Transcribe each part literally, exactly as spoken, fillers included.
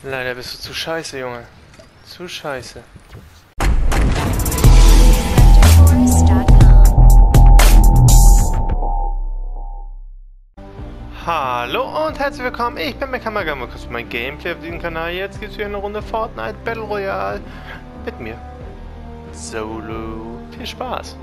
Leider bist du zu scheiße, Junge. Zu scheiße. Hallo und herzlich willkommen, ich bin Mekamagama, kurz mein Gameplay auf diesem Kanal. Jetzt gibt es wieder eine Runde Fortnite Battle Royale mit mir. Solo. Viel Spaß.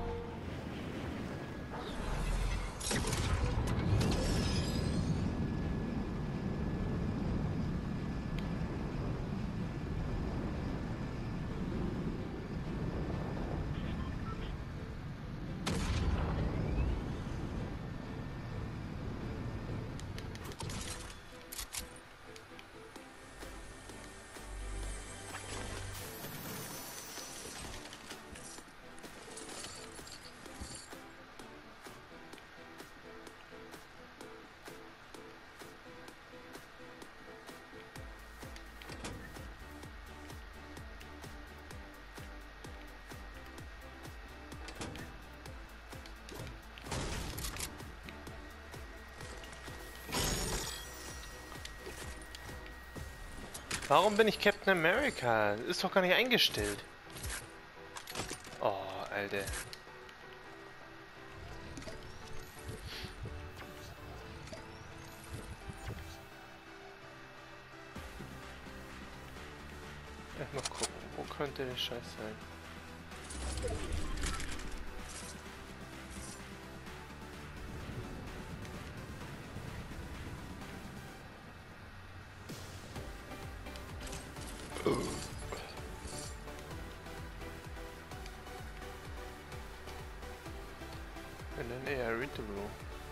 Warum bin ich Captain America? Ist doch gar nicht eingestellt. Oh, Alter. Erstmal gucken, wo könnte der Scheiß sein? And then eher read the room.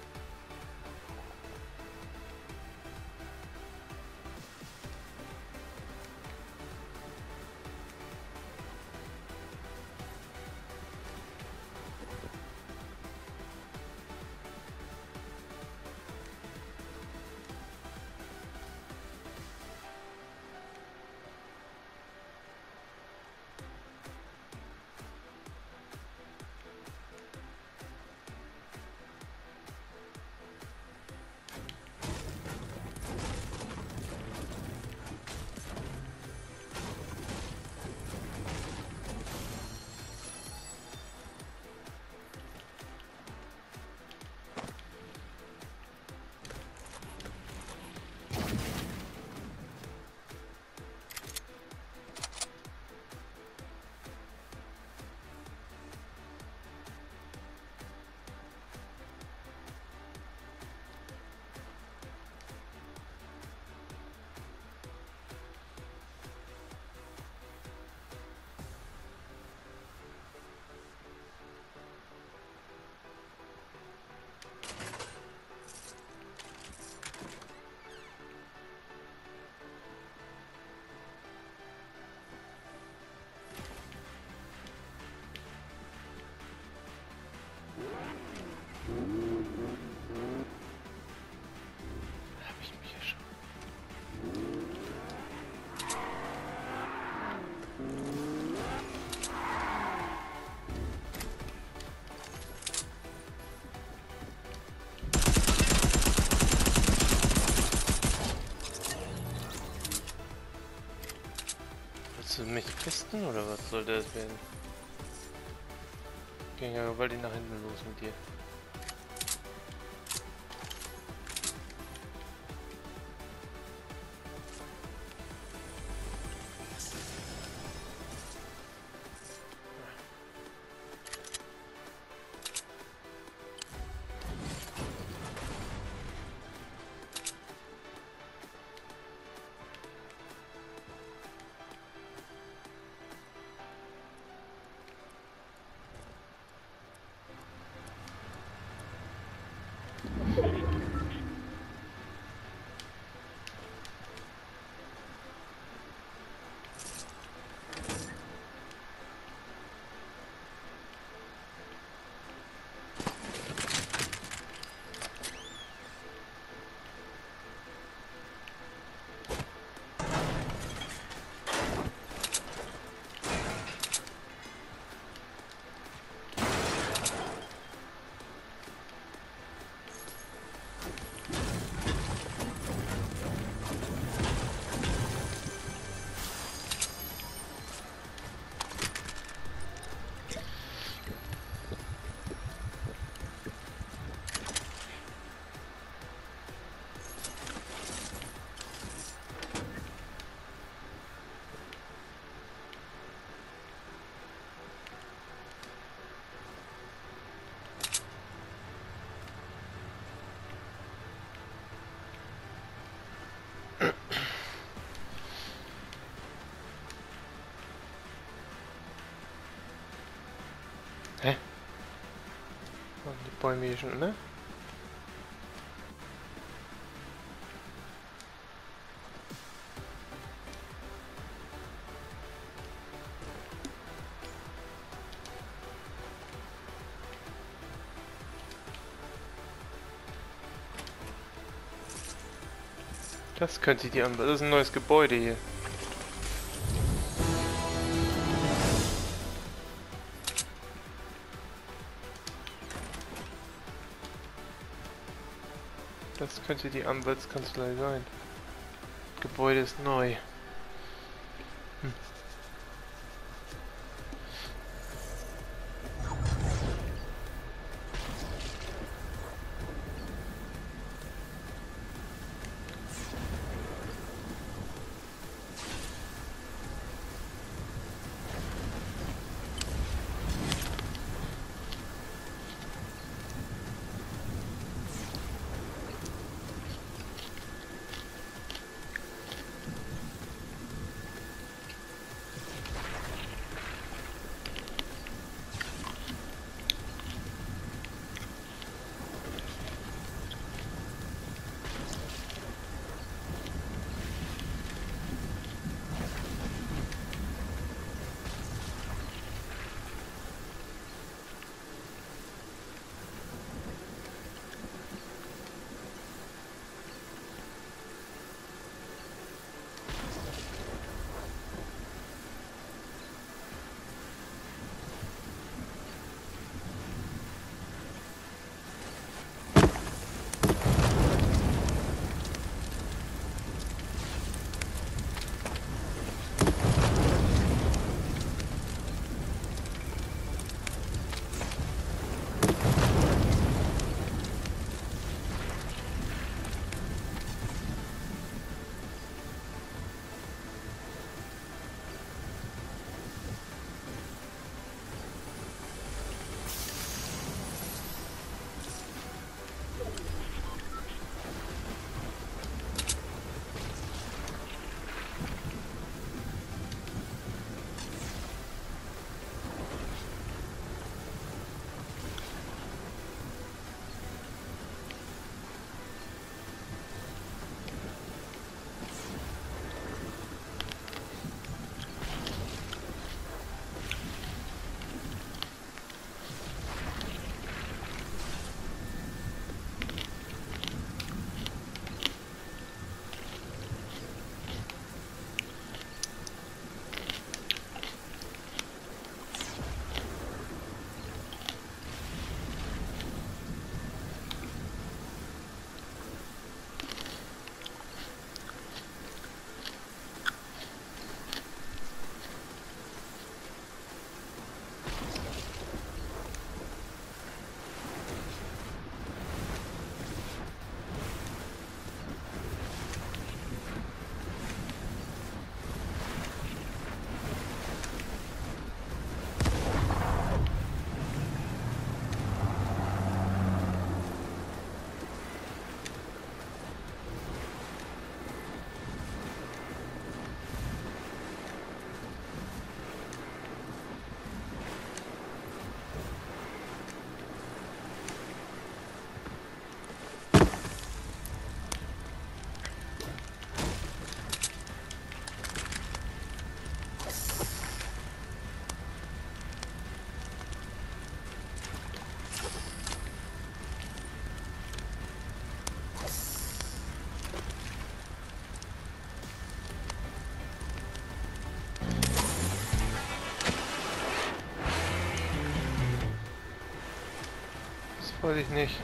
Willst du mich testen oder was soll das werden? Ging ja bald nach hinten los mit dir. Und die Bäume hier schon, ne? Das könnte die an. Das ist ein neues Gebäude hier. Das könnte die Anwaltskanzlei sein. Das Gebäude ist neu. Hm. Weiß ich nicht.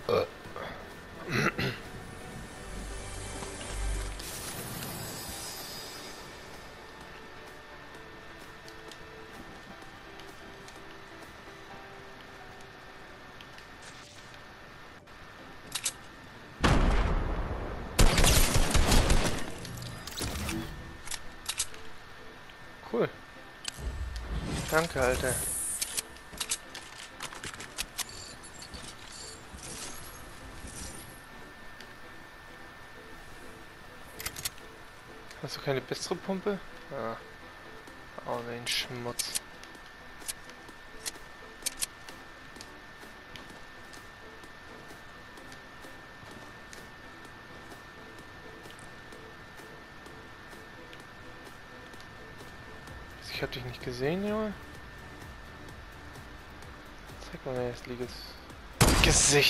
Äh. Cool. Danke, Alter. Hast du keine bessere Pumpe? Ah. Oh, ein Schmutz. Ich hab dich nicht gesehen, Junge. Zeig mal dein hässliches Gesicht.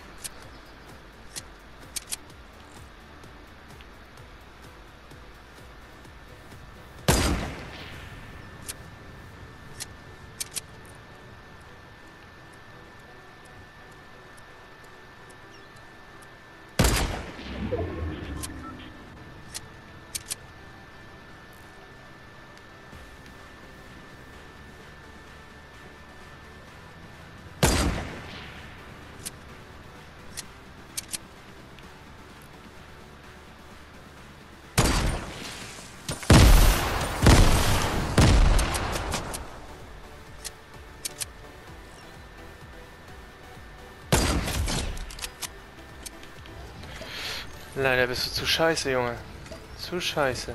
Leider bist du zu scheiße, Junge. Zu scheiße.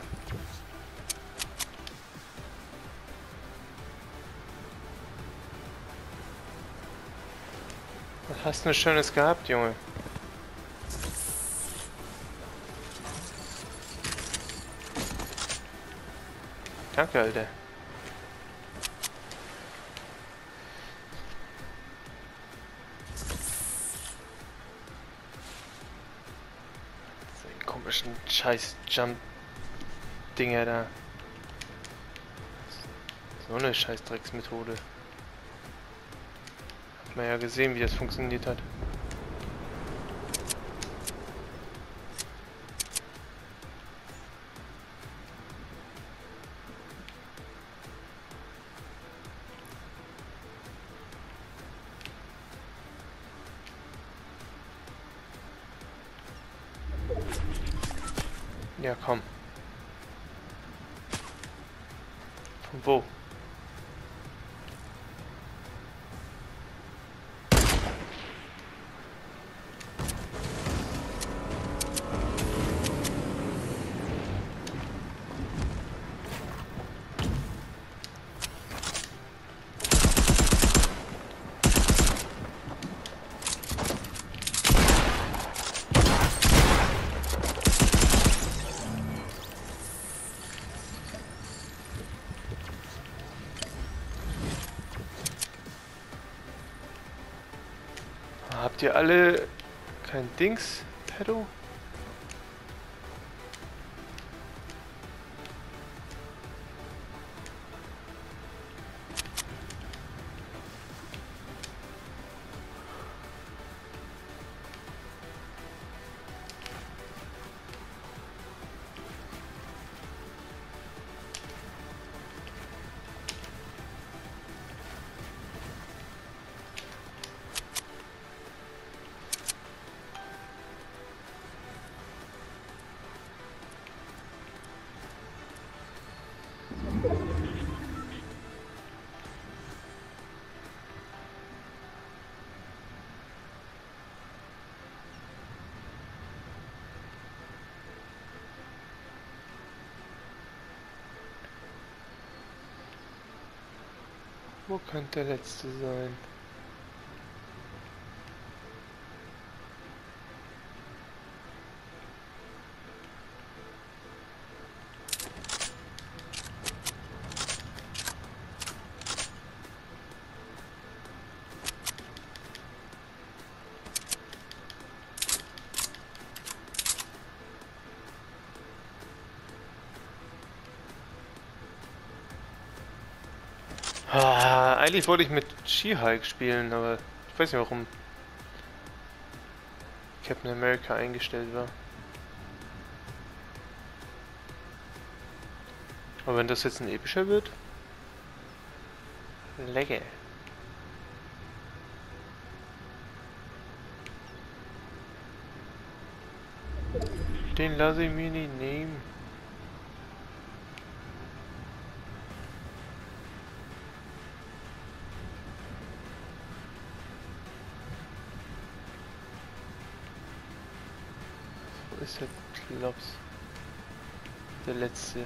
Was hast du denn Schönes gehabt, Junge? Danke, Alter. Komischen scheiß Jump-Dinger da. So eine scheiß Drecksmethode. Hat man ja gesehen, wie das funktioniert hat. Ja, komm. Von wo? Habt ihr alle kein Dings, Pedo? Wo könnte der letzte sein? Ah, eigentlich wollte ich mit She-Hulk spielen, aber ich weiß nicht warum. Captain America eingestellt war. Aber wenn das jetzt ein epischer wird? Lecker. Den lasse ich mir nicht nehmen. Wo ist der Klops? Der letzte.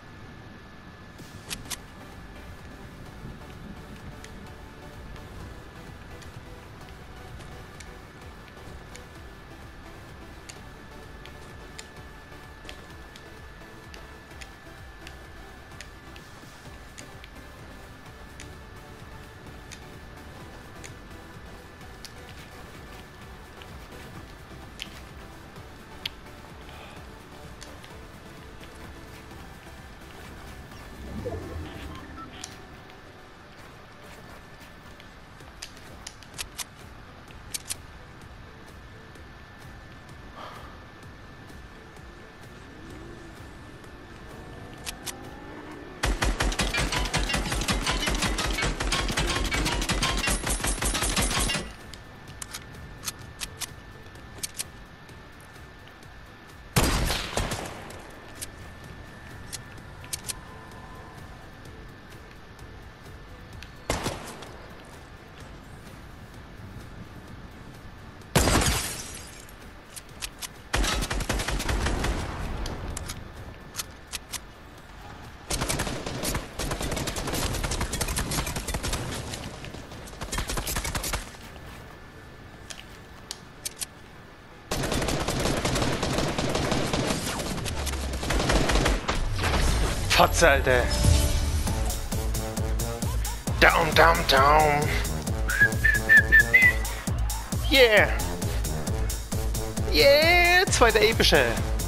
Fotze, Alter. Down, down, down. Yeah. Yeah, zweiter epische.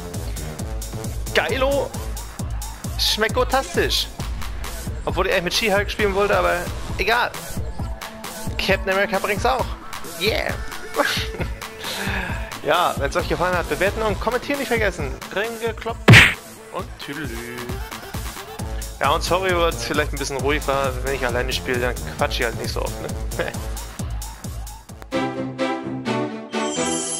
Geilo. Schmeckt fantastisch. Obwohl ich eigentlich mit She-Hulk spielen wollte, aber egal. Captain America bringt's auch. Yeah. Ja, wenn es euch gefallen hat, bewerten und kommentieren nicht vergessen. Ring gekloppt und tüdelü. Ja, und sorry, weil es vielleicht ein bisschen ruhig war. Wenn ich alleine spiele, dann quatsch ich halt nicht so oft, ne?